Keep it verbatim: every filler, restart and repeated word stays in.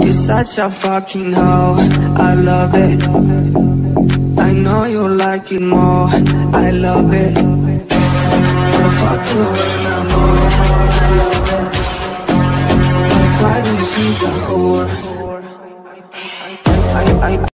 You're such a fucking hoe, I love it. I know you like it more, I love it. I'll fuck you when I'm old, I love it. Like why do you see the whore? I, I, I